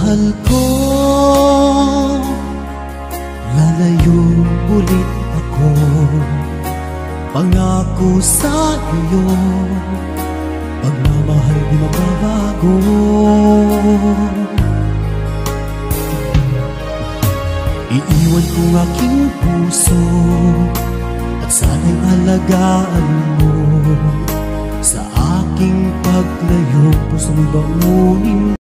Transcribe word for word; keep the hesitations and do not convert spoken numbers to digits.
Mahal ko, lalayo ulit ako. Pangako sa iyo, pagmamahal di magbabago. Iiwan ko aking puso at sana'y alagaan mo. Sa aking paglayo, puso'y bangunin